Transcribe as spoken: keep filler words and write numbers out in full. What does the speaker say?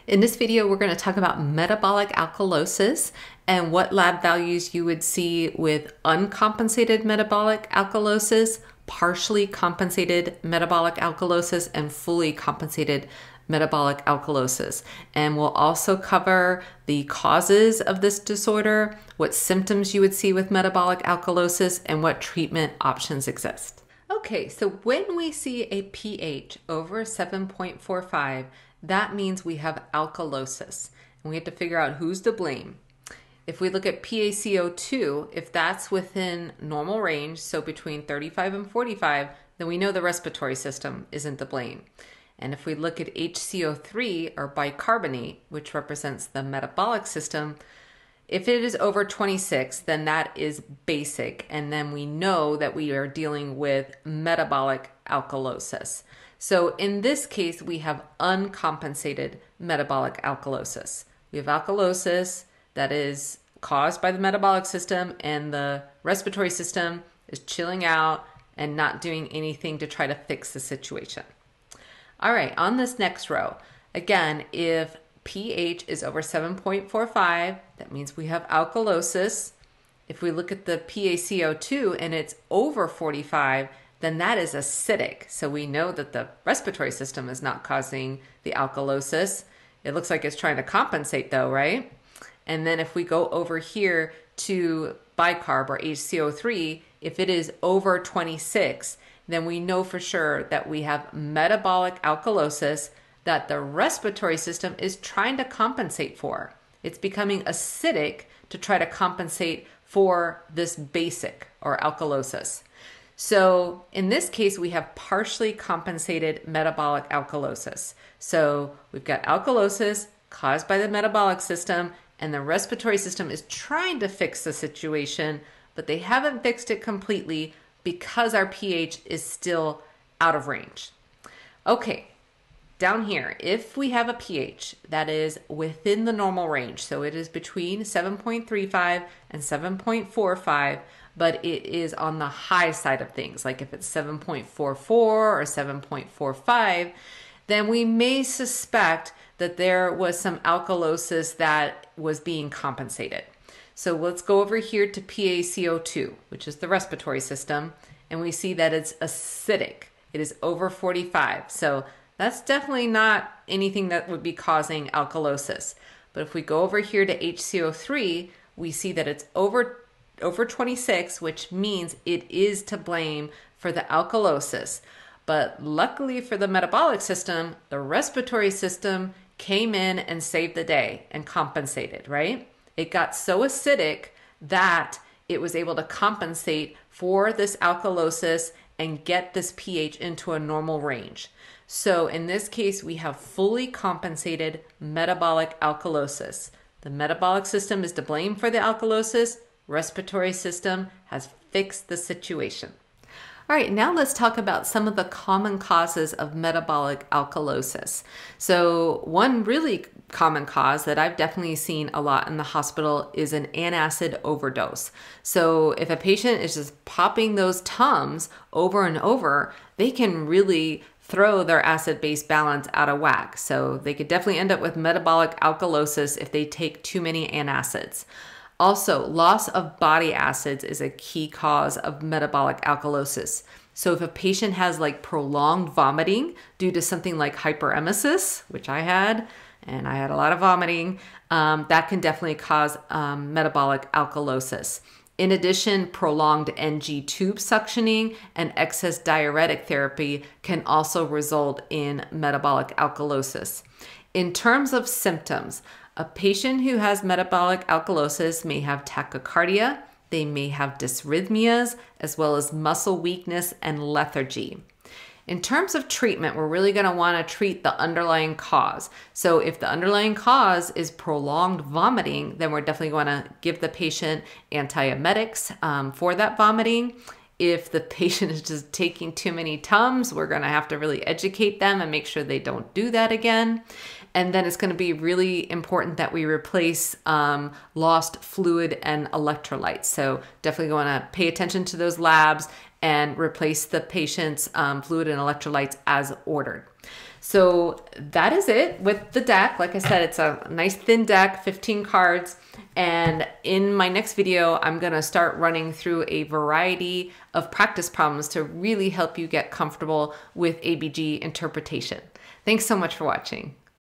In this video, we're going to talk about metabolic alkalosis and what lab values you would see with uncompensated metabolic alkalosis, partially compensated metabolic alkalosis, and fully compensated metabolic alkalosis. And we'll also cover the causes of this disorder, what symptoms you would see with metabolic alkalosis, and what treatment options exist. Okay, so when we see a pH over seven point four five, that means we have alkalosis, and we have to figure out who's to blame. If we look at P A C O two, if that's within normal range, so between thirty-five and forty-five, then we know the respiratory system isn't to blame. And if we look at H C O three, or bicarbonate, which represents the metabolic system, if it is over twenty-six, then that is basic, and then we know that we are dealing with metabolic alkalosis. So in this case, we have uncompensated metabolic alkalosis. We have alkalosis that is caused by the metabolic system, and the respiratory system is chilling out and not doing anything to try to fix the situation. All right, on this next row, again, if pH is over seven point four five, that means we have alkalosis. If we look at the P A C O two and it's over forty-five, then that is acidic. So we know that the respiratory system is not causing the alkalosis. It looks like it's trying to compensate though, right? And then if we go over here to bicarb, or H C O three, if it is over twenty-six, then we know for sure that we have metabolic alkalosis that the respiratory system is trying to compensate for. It's becoming acidic to try to compensate for this basic, or alkalosis. So in this case, we have partially compensated metabolic alkalosis. So we've got alkalosis caused by the metabolic system, and the respiratory system is trying to fix the situation, but they haven't fixed it completely because our pH is still out of range. Okay, down here, if we have a pH that is within the normal range, so it is between seven point three five and seven point four five, but it is on the high side of things, like if it's seven point four four or seven point four five, then we may suspect that there was some alkalosis that was being compensated. So let's go over here to P A C O two, which is the respiratory system, and we see that it's acidic. It is over forty-five. So that's definitely not anything that would be causing alkalosis. But if we go over here to H C O three, we see that it's over, over twenty-six, which means it is to blame for the alkalosis. But luckily for the metabolic system, the respiratory system came in and saved the day and compensated, right? It got so acidic that it was able to compensate for this alkalosis and get this pH into a normal range. So in this case, we have fully compensated metabolic alkalosis. The metabolic system is to blame for the alkalosis. Respiratory system has fixed the situation. All right, now let's talk about some of the common causes of metabolic alkalosis. So one really common cause that I've definitely seen a lot in the hospital is an antacid overdose. So if a patient is just popping those Tums over and over, they can really throw their acid-base balance out of whack. So they could definitely end up with metabolic alkalosis if they take too many antacids. Also, loss of body acids is a key cause of metabolic alkalosis. So if a patient has like prolonged vomiting due to something like hyperemesis, which I had, and I had a lot of vomiting, um, that can definitely cause um, metabolic alkalosis. In addition, prolonged N G tube suctioning and excess diuretic therapy can also result in metabolic alkalosis. In terms of symptoms, a patient who has metabolic alkalosis may have tachycardia, they may have dysrhythmias, as well as muscle weakness and lethargy. In terms of treatment, we're really going to want to treat the underlying cause. So if the underlying cause is prolonged vomiting, then we're definitely going to give the patient antiemetics um, for that vomiting. If the patient is just taking too many Tums, we're going to have to really educate them and make sure they don't do that again. And then it's going to be really important that we replace um, lost fluid and electrolytes. So definitely want to pay attention to those labs and replace the patient's um, fluid and electrolytes as ordered. So that is it with the deck. Like I said, it's a nice thin deck, fifteen cards. And in my next video, I'm gonna start running through a variety of practice problems to really help you get comfortable with A B G interpretation. Thanks so much for watching.